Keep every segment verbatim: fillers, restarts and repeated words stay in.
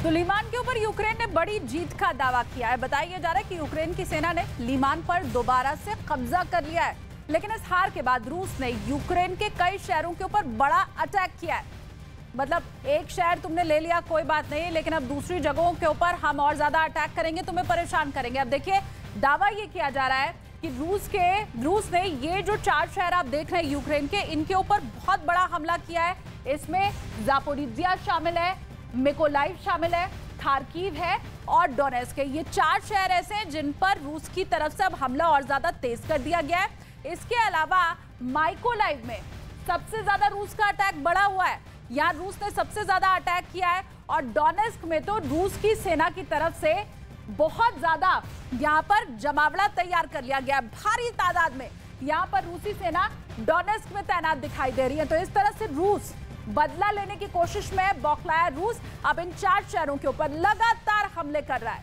तो लीमान के ऊपर यूक्रेन ने बड़ी जीत का दावा किया है। बताया जा रहा है कि यूक्रेन की सेना ने लीमान पर दोबारा से कब्जा कर लिया है, लेकिन इस हार के बाद रूस ने यूक्रेन के कई शहरों के ऊपर बड़ा अटैक किया है। मतलब एक शहर तुमने ले लिया कोई बात नहीं, लेकिन अब दूसरी जगहों के ऊपर हम और ज्यादा अटैक करेंगे, तुम्हें परेशान करेंगे। अब देखिए दावा ये किया जा रहा है कि रूस के रूस ने ये जो चार शहर आप देख रहे हैं यूक्रेन के, इनके ऊपर बहुत बड़ा हमला किया है। इसमें जापोरिजिया शामिल है, मिकोलाइव शामिल है, खार्किव है और डोनेस्क है। ये चार शहर ऐसे हैं जिन पर रूस की तरफ से अब हमला और ज्यादा तेज कर दिया गया है। इसके अलावा माइकोलाइव में सबसे ज्यादा रूस का अटैक बढ़ा हुआ है, यहाँ रूस ने सबसे ज्यादा अटैक किया है। और डोनेस्क में तो रूस की सेना की तरफ से बहुत ज्यादा यहाँ पर जमावड़ा तैयार कर लिया गया है। भारी तादाद में यहाँ पर रूसी सेना डोनेस्क में तैनात दिखाई दे रही है। तो इस तरह से रूस बदला लेने की कोशिश में बौखलाया रूस अब इन चार शहरों के ऊपर लगातार हमले कर रहा है।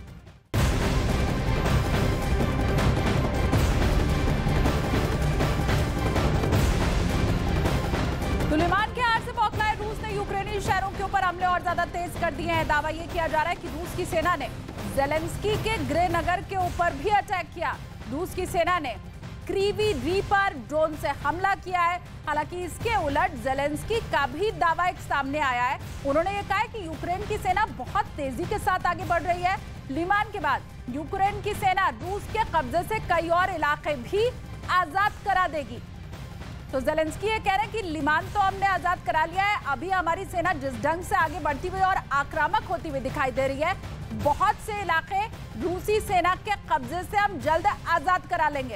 तो लीमान के हार से बौखलाए रूस ने यूक्रेनी शहरों के ऊपर हमले और ज्यादा तेज कर दिए हैं। दावा यह किया जा रहा है कि रूस की सेना ने ज़ेलेंस्की के गृह नगर के ऊपर भी अटैक किया। रूस की सेना ने क्रीवी रीपर ड्रोन से हमला किया है। हालांकि इसके उलट ज़ेलेंस्की का भी दावा एक सामने आया है। उन्होंने ये कहा है कि यूक्रेन की सेना बहुत तेजी के साथ आगे बढ़ रही है। लीमान के बाद यूक्रेन की सेना रूस के कब्जे से कई और इलाके भी आजाद करा देगी। तो ज़ेलेंस्की ये कह रहे हैं कि लीमान तो हमने आजाद करा लिया है, अभी हमारी सेना जिस ढंग से आगे बढ़ती हुई और आक्रामक होती हुई दिखाई दे रही है, बहुत से इलाके रूसी सेना के कब्जे से हम जल्द आजाद करा लेंगे।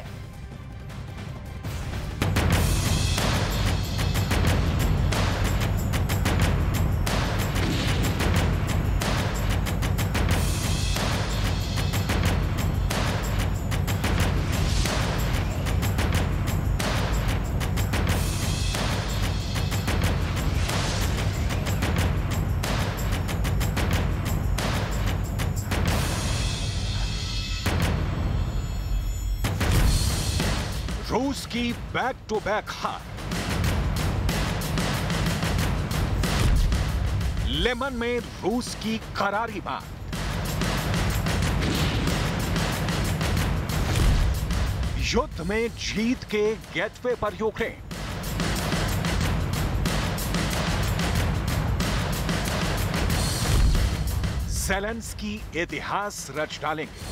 रूस की बैक टू बैक हार। लेमन में रूस की करारी मार। युद्ध में जीत के गेटवे पर यूक्रेन। ज़ेलेंस्की इतिहास रच डालेंगे।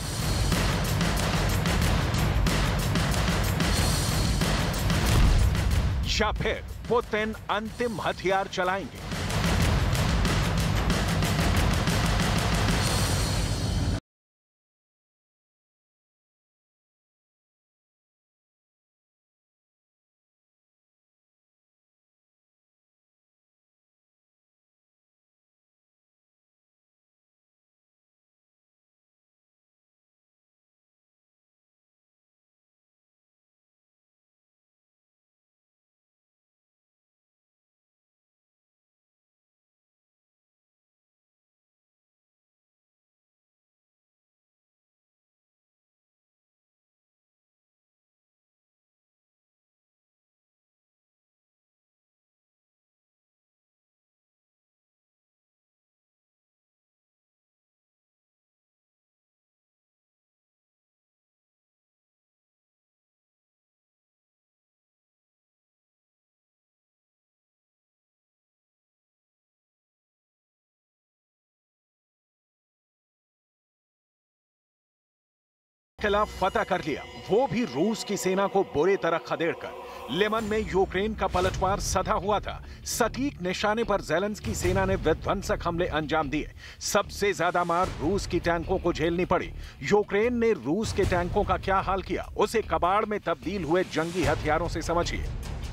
या फिर पुतिन अंतिम हथियार चलाएंगे। खिलाफ फतह कर लिया, वो भी रूस की सेना को बुरी तरह खदेड़कर। लेमन में यूक्रेन का पलटवार सधा हुआ था। सटीक निशाने पर ज़ेलेंस्की सेना ने विध्वंसक हमले अंजाम दिए। सबसे ज्यादा मार रूस की टैंकों को झेलनी पड़ी। यूक्रेन ने रूस के टैंकों का क्या हाल किया, उसे कबाड़ में तब्दील हुए जंगी हथियारों से समझिए।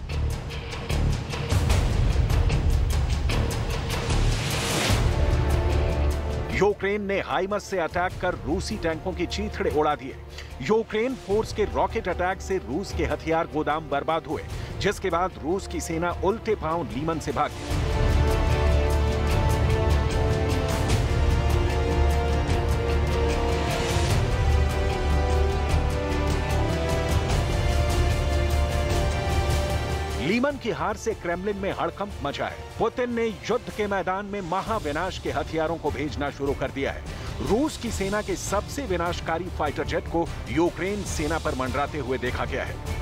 यूक्रेन ने हाइमर्स से अटैक कर रूसी टैंकों की चीथड़े उड़ा दिए। यूक्रेन फोर्स के रॉकेट अटैक से रूस के हथियार गोदाम बर्बाद हुए, जिसके बाद रूस की सेना उल्टे पांव लीमन से भागी। लीमन लीमन की हार से क्रेमलिन में हड़कंप मचा है। पुतिन ने युद्ध के मैदान में महाविनाश के हथियारों को भेजना शुरू कर दिया है। रूस की सेना के सबसे विनाशकारी फाइटर जेट को यूक्रेन सेना पर मंडराते हुए देखा गया है।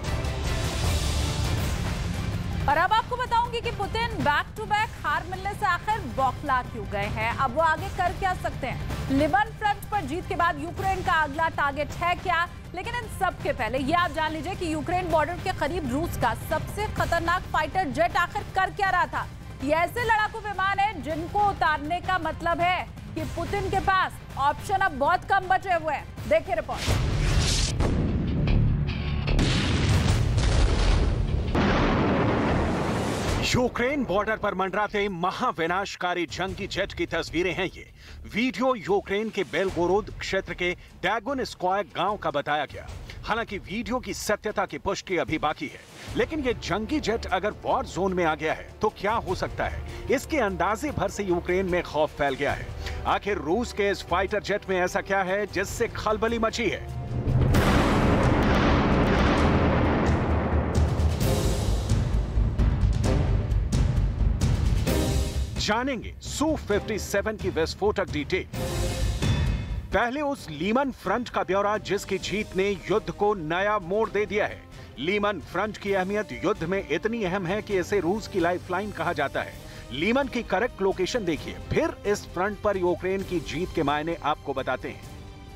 और अब आपको बताऊंगी कि पुतिन बैक टू बैक हार मिलने से आखिर बौखला क्यों गए हैं। अब वो आगे कर क्या सकते हैं। लिमन फ्रंट पर जीत के बाद यूक्रेन का अगला टारगेट है क्या। लेकिन इन सब के पहले ये आप जान लीजिए कि यूक्रेन बॉर्डर के करीब रूस का सबसे खतरनाक फाइटर जेट आखिर कर क्या रहा था। ये ऐसे लड़ाकू विमान है जिनको उतारने का मतलब है कि पुतिन के पास ऑप्शन अब बहुत कम बचे हुए हैं। देखिए रिपोर्ट। यूक्रेन बॉर्डर पर मंडराते महाविनाशकारी जंगी जेट की तस्वीरें हैं ये। वीडियो यूक्रेन के बेलगोरोद क्षेत्र के डैगोनस्कोय गांव का बताया गया। हालांकि वीडियो की सत्यता की पुष्टि अभी बाकी है, लेकिन ये जंगी जेट अगर वॉर जोन में आ गया है तो क्या हो सकता है, इसके अंदाजे भर से यूक्रेन में खौफ फैल गया है। आखिर रूस के इस फाइटर जेट में ऐसा क्या है जिससे खलबली मची है। जानेंगे सू सत्तावन की विस्फोटक डिटेल। पहले उस लीमन फ्रंट का ब्यौरा जिसकी जीत ने युद्ध को नया मोड़ दे दिया है। लीमन फ्रंट की अहमियत युद्ध में इतनी अहम है कि इसे रूस की लाइफलाइन कहा जाता है। लीमन की करेक्ट लोकेशन देखिए, फिर इस फ्रंट पर यूक्रेन की जीत के मायने आपको बताते हैं।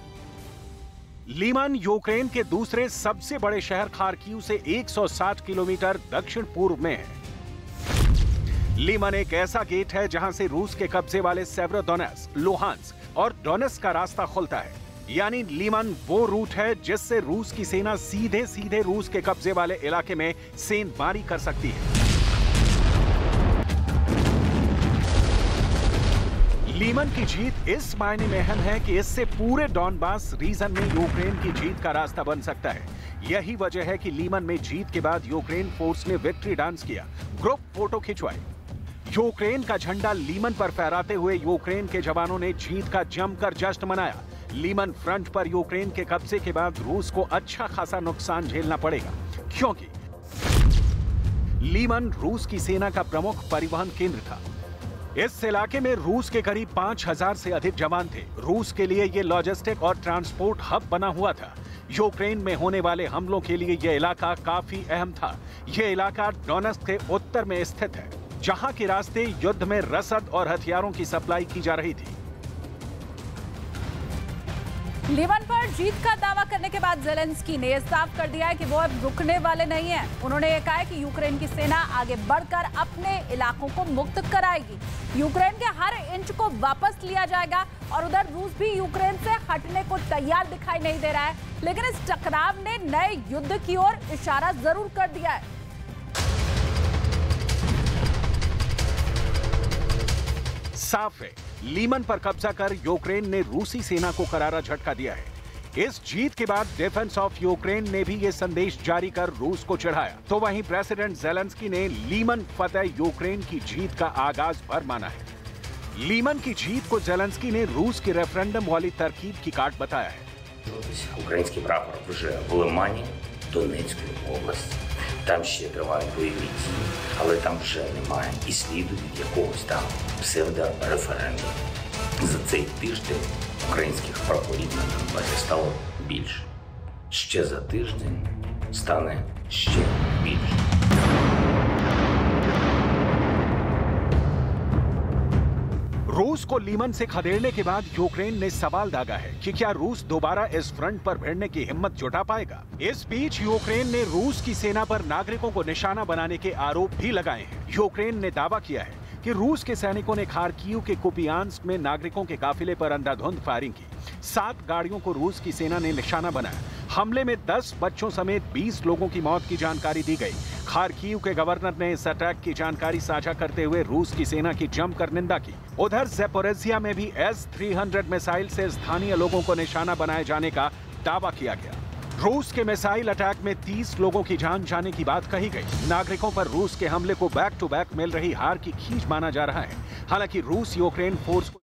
लीमन यूक्रेन के दूसरे सबसे बड़े शहर खार्किव से एक सौ साठ किलोमीटर दक्षिण पूर्व में है। लीमन एक ऐसा गेट है जहां से रूस के कब्जे वाले सेवेरोडोनेत्स्क, लुहांस्क और डोनेत्स्क का रास्ता खुलता है। यानी लीमन वो रूट है जिससे रूस की सेना सीधे सीधे रूस के कब्जे वाले इलाके में सेंधमारी कर सकती है। लीमन की जीत इस मायने में अहम है कि इससे पूरे डॉनबास रीजन में यूक्रेन की जीत का रास्ता बन सकता है। यही वजह है कि लीमन में जीत के बाद यूक्रेन फोर्स ने विक्ट्री डांस किया, ग्रुप फोटो खिंचवाई। यूक्रेन का झंडा लीमन पर फहराते हुए यूक्रेन के जवानों ने जीत का जमकर जश्न मनाया। लीमन फ्रंट पर यूक्रेन के कब्जे के बाद रूस को अच्छा खासा नुकसान झेलना पड़ेगा, क्योंकि लीमन रूस की सेना का प्रमुख परिवहन केंद्र था। इस इलाके में रूस के करीब पांच हजार से अधिक जवान थे। रूस के लिए यह लॉजिस्टिक और ट्रांसपोर्ट हब बना हुआ था। यूक्रेन में होने वाले हमलों के लिए यह इलाका काफी अहम था। यह इलाका डोनेत्स्क के उत्तर में स्थित है, जहां के रास्ते युद्ध में रसद और हथियारों की सप्लाई की जा रही थी। लीमन पर जीत का दावा करने के बाद ज़ेलेंस्की ने साफ कर दिया है कि वो अब रुकने वाले नहीं हैं। उन्होंने ये कहा है कि यूक्रेन की सेना आगे बढ़कर अपने इलाकों को मुक्त कराएगी। यूक्रेन के हर इंच को वापस लिया जाएगा और उधर रूस भी यूक्रेन से हटने को तैयार दिखाई नहीं दे रहा है, लेकिन इस टकराव ने नए युद्ध की ओर इशारा जरूर कर दिया है। साफ है, लीमन पर कब्जा कर यूक्रेन ने रूसी सेना को करारा झटका दिया है। इस जीत के बाद डिफेंस ऑफ यूक्रेन ने भी ये संदेश जारी कर रूस को चिढ़ाया। तो वहीं प्रेसिडेंट ज़ेलेंस्की ने लीमन फतेह यूक्रेन की जीत का आगाज भर माना है। लीमन की जीत को ज़ेलेंस्की ने रूस के रेफरेंडम वाली तरकीब की काट बताया है। Український прапор вже в Лимані, Донецької області. Там ще тривають бойові дії, але там вже немає і сліду від якогось там псевдореферендуму. За цей тиждень українських прапорів на Донбасі стало більше. Ще за тиждень стане ще більше. रूस को लीमन से खदेड़ने के बाद यूक्रेन ने सवाल दागा है कि क्या रूस दोबारा इस फ्रंट पर भिड़ने की हिम्मत जुटा पाएगा। इस बीच यूक्रेन ने रूस की सेना पर नागरिकों को निशाना बनाने के आरोप भी लगाए हैं। यूक्रेन ने दावा किया है कि रूस के सैनिकों ने खार्किव के कुपियांस्क में नागरिकों के काफिले पर अंधाधुंध फायरिंग की। सात गाड़ियों को रूस की सेना ने निशाना बनाया। हमले में दस बच्चों समेत बीस लोगों की मौत की जानकारी दी गई। खार्किव के गवर्नर ने इस अटैक की जानकारी साझा करते हुए रूस की सेना की जमकर निंदा की। उधर ज़ेपोरिज़िया में भी एस तीन सौ मिसाइल से स्थानीय लोगों को निशाना बनाए जाने का दावा किया गया। रूस के मिसाइल अटैक में तीस लोगों की जान जाने की बात कही गई। नागरिकों पर रूस के हमले को बैक टू बैक मिल रही हार की खींच माना जा रहा है। हालांकि रूस यूक्रेन फोर्स